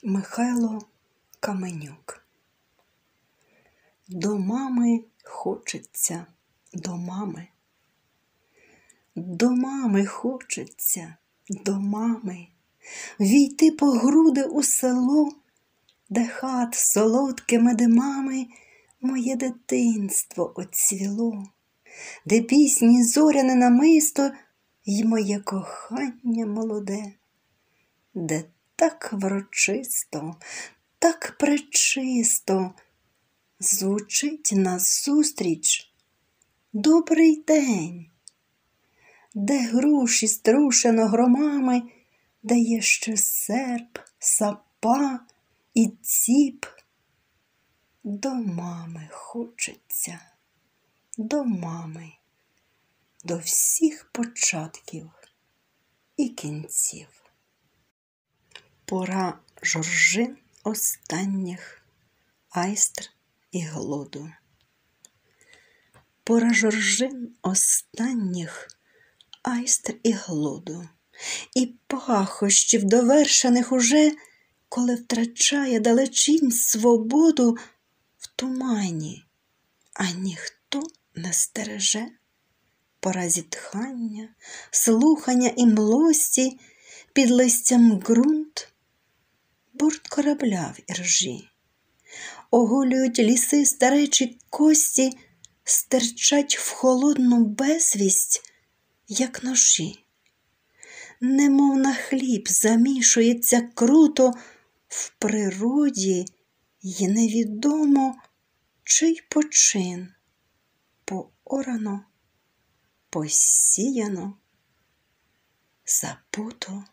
Михайло Каменюк. До мами хочеться, до мами. До мами хочеться, до мами. Війти по груди у село, де хат солодкими димами моє дитинство оцвіло, де пісні зоряне намисто й моє кохання молоде, де так врочисто, так пречисто звучить назустріч добрий день, де груші струшено громами, де є ще серп, сапа і ціп. До мами хочеться, до мами, до всіх початків і кінців. Пора жоржин останніх, айстр і глоду. Пора жоржин останніх, айстр і глоду. І пахощів довершених уже, коли втрачає далечінь свободу в тумані, а ніхто не стереже. Пора зітхання, слухання і млості, під листям ґрунт, борт корабля в іржі. Оголюють ліси старечі кості, стирчать в холодну безвість, як ножі. Немов на хліб замішується круто в природі, й невідомо, чий почин. Поорано, посіяно, забуто.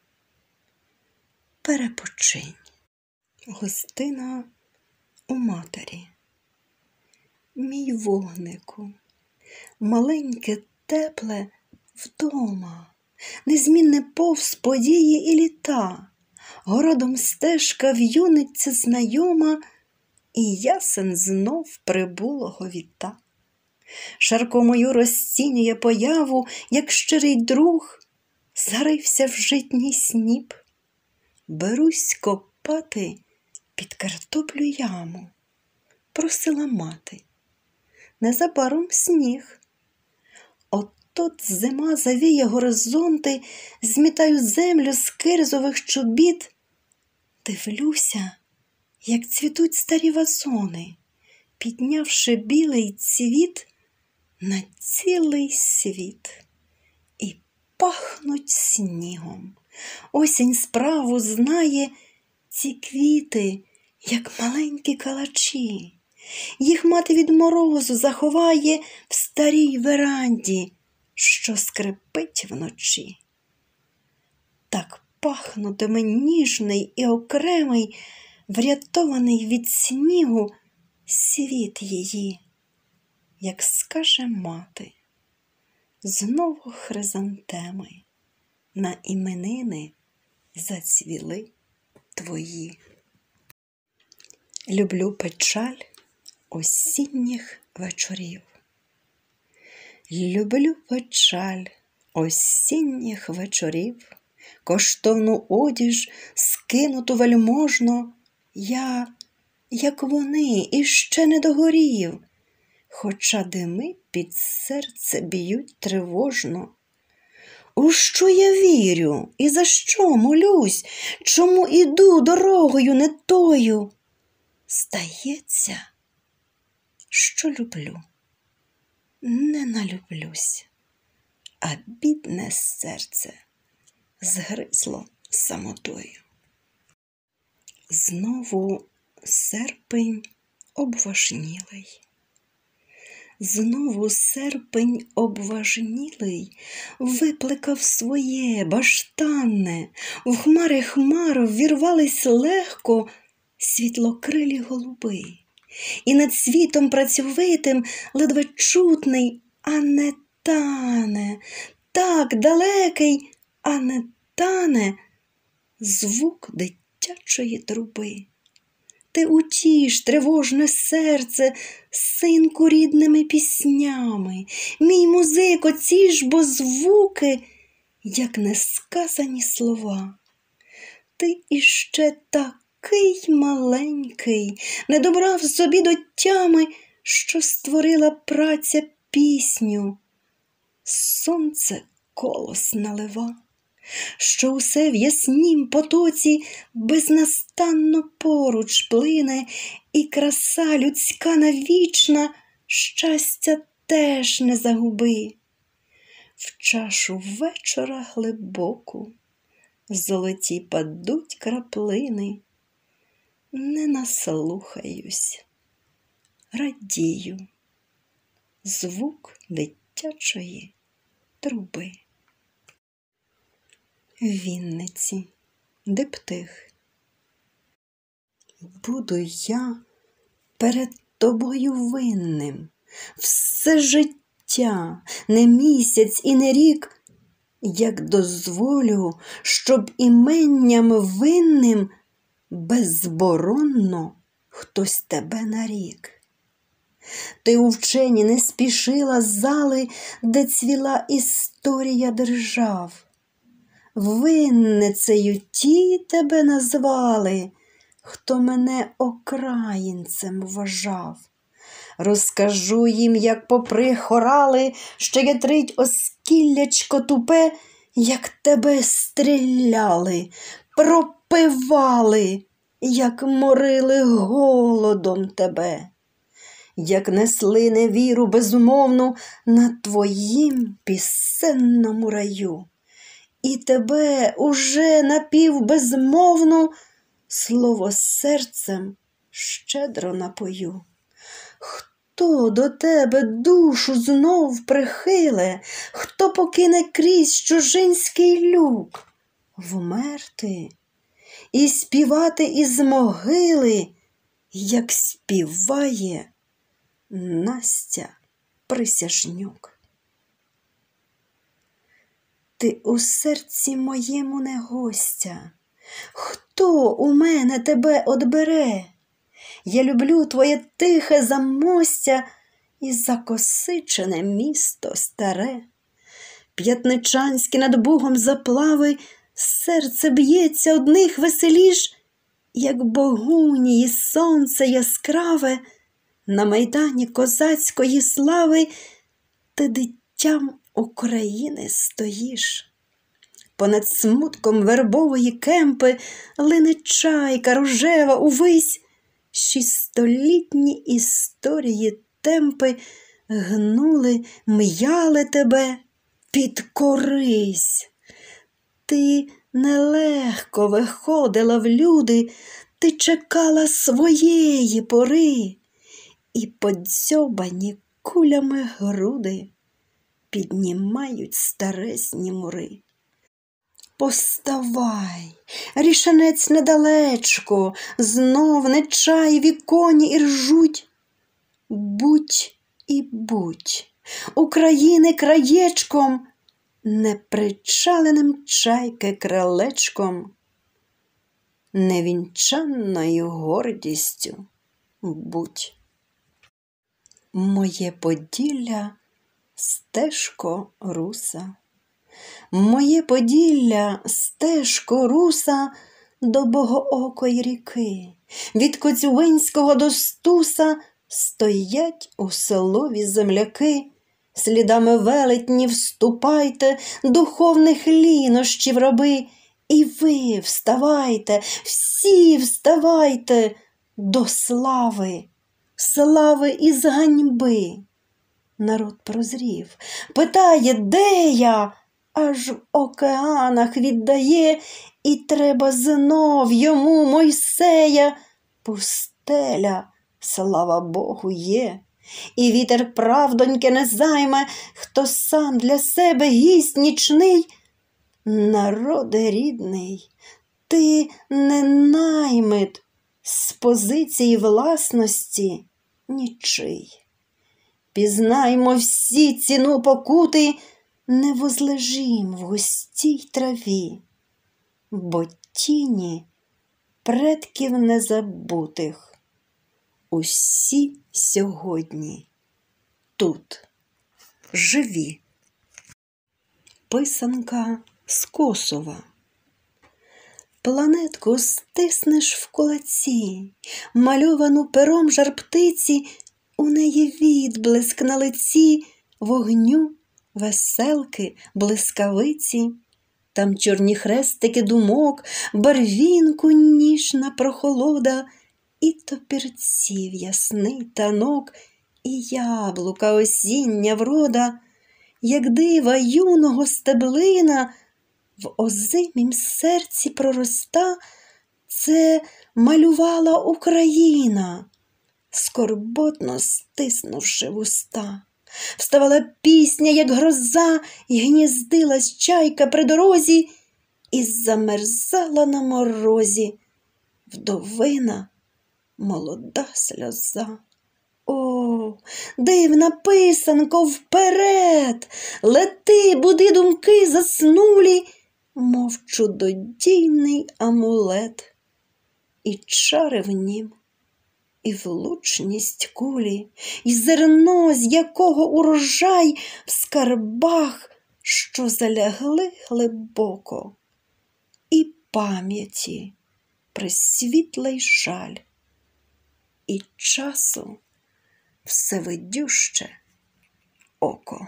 Перепочинь. Гостина у матері. Мій вогнику, маленьке тепле вдома, незмінне повз події і літа, городом стежка в'юниться знайома, і ясен знов прибулого віта. Шарко мою розцінює появу, як щирий друг, зарився в житній сніп. Берусь копати під картоплю яму, просила мати. Незабаром сніг. От зима завіє горизонти, змітаю землю з кирзових чобіт. Дивлюся, як цвітуть старі вазони, піднявши білий цвіт на цілий світ. І пахнуть снігом. Осінь справу знає, ці квіти, як маленькі калачі. Їх мати від морозу заховає в старій веранді, що скрипить вночі. Так пахнутиме ніжний і окремий, врятований від снігу світ її, як скаже мати. Знову хризантеми на іменини зацвіли твої. Люблю печаль осінніх вечорів. Люблю печаль осінніх вечорів, коштовну одіж скинуту вельможно. Я, як вони, іще не догорів, хоча дими під серце б'ють тривожно. У що я вірю і за що молюсь, чому іду дорогою не тою? Здається, що люблю, не налюблюсь, а бідне серце згризло самотою. Знову серпень обважнілий. Знову серпень обважнілий випликав своє баштанне, в хмари хмар ввірвались легко світлокрилі голуби. І над світом працьовитим ледве чутний, а не тане, так далекий, а не тане звук дитячої труби. Ти утіш тривожне серце, синку, рідними піснями. Мій музико, ці ж бо звуки, як несказані слова. ти іще такий маленький, не добрав собі до тями, що створила праця пісню. Сонце колос налива, що усе в яснім потоці безнастанно поруч плине, і краса людська навічна щастя теж не загуби. В чашу вечора глибоку золоті падуть краплини, не наслухаюсь, радію, звук дитячої труби. Вінниці, диптих. Буду я перед тобою винним все життя, не місяць і не рік, як дозволю, щоб іменням винним беззборонно хтось тебе нарік. Ти у вчені не спішила зали, де цвіла історія держав. Винницею ті тебе назвали, хто мене окраїнцем вважав. Розкажу їм, як попри хорали, що ятрить оскіллячко тупе, як тебе стріляли, пропивали, як морили голодом тебе, як несли невіру безумовну на твоїм пісенному раю. І тебе уже напівбезмовну слово серцем щедро напою. Хто до тебе душу знов прихиле, хто покине крізь чужинський люк, вмерти і співати із могили, як співає Настя Присяжнюк. Ти у серці моєму не гостя, хто у мене тебе одбере? Я люблю твоє тихе замостя і закосичене місто старе. П'ятничанські над Бугом заплави, серце б'ється одних веселіш, як богунії сонце яскраве, на майдані козацької слави ти дитям України стоїш. Понад смутком вербової кемпи лине чайка рожева увись, 600-літні історії темпи гнули, м'яли тебе, підкорись. Ти нелегко виходила в люди, ти чекала своєї пори, і подзьобані кулями груди піднімають старезні мури. Поставай, рішанець недалечко, знов нечаєві коні іржуть. Будь і будь, України краєчком, непричаленим чайки крилечком, невінчанною гордістю будь. Моє Поділля, стежко руса, моє Поділля, стежко руса, до Богоокої ріки, від Коцюбинського до Стуса стоять у селові земляки. Слідами велетнів ступайте, духовних лінощів раби, і ви вставайте, всі вставайте до слави, слави із ганьби. Народ прозрів, питає, де я, аж в океанах віддає, і треба знов йому Мойсея. Пустеля, слава Богу, є, і вітер правдоньки не займе, хто сам для себе гість нічний. Народе рідний, ти не наймит, з позиції власності нічий. Пізнаймо всі ціну покути, не возлежім в густій траві, бо тіні предків незабутих усі сьогодні тут живі. Писанка з Косова. планетку стиснеш в кулаці, мальовану пером жар-птиці, у неї відблиск на лиці вогню, веселки, блискавиці. Там чорні хрестики думок, барвінку ніжна прохолода, і топірців ясний танок, і яблука осіння врода, як дива юного стеблина, в озимім серці пророста, це малювала Україна, скорботно стиснувши вуста. Вставала пісня, як гроза, і гніздилась чайка при дорозі, і замерзала на морозі вдовина молода сльоза. О, дивна писанко, вперед! Лети, буди думки заснулі, мов чудодійний амулет. І чари в нім, і влучність кулі, і зерно, з якого урожай в скарбах, що залягли глибоко, і пам'яті пресвітлий жаль, і часу всевидюще око.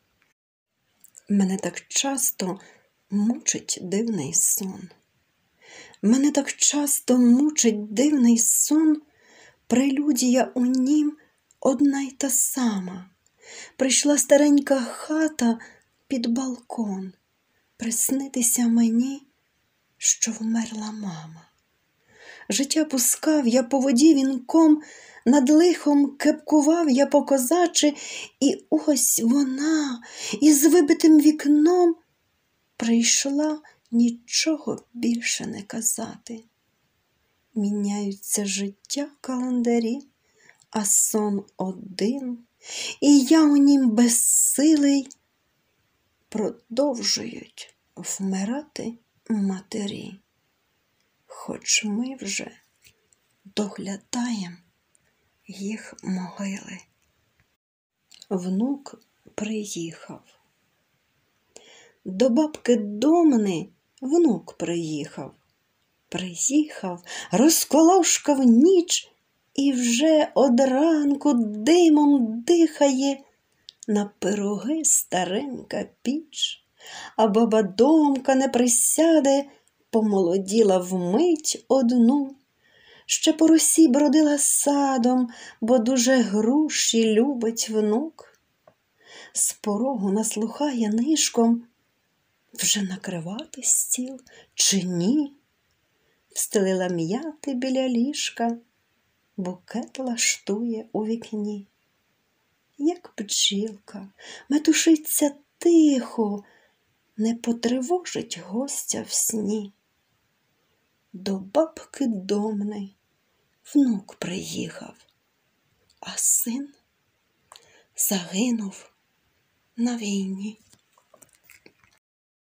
Мене так часто мучить дивний сон. Мене так часто мучить дивний сон, прелюдія у нім одна й та сама. Прийшла старенька хата під балкон, приснитися мені, що вмерла мама. Життя пускав я по воді вінком, над лихом кепкував я по-козачі, і ось вона із вибитим вікном прийшла нічого більше не казати. Міняються життя календарі, а сон один, і я у нім безсилий, продовжують вмирати матері. Хоч ми вже доглядаєм їх могили. Внук приїхав. До бабки Домни внук приїхав. Приїхав, розколошкав ніч, і вже од ранку димом дихає на пироги старенька піч. А баба Домка не присяде, помолоділа вмить одну. Ще по росі бродила садом, бо дуже груші любить внук. З порогу наслухає нишком, вже накривати стіл чи ні. Встелила м'яти біля ліжка, букет лаштує у вікні. Як бджілка, метушиться тихо, не потривожить гостя в сні. До бабки Домни внук приїхав, а син загинув на війні.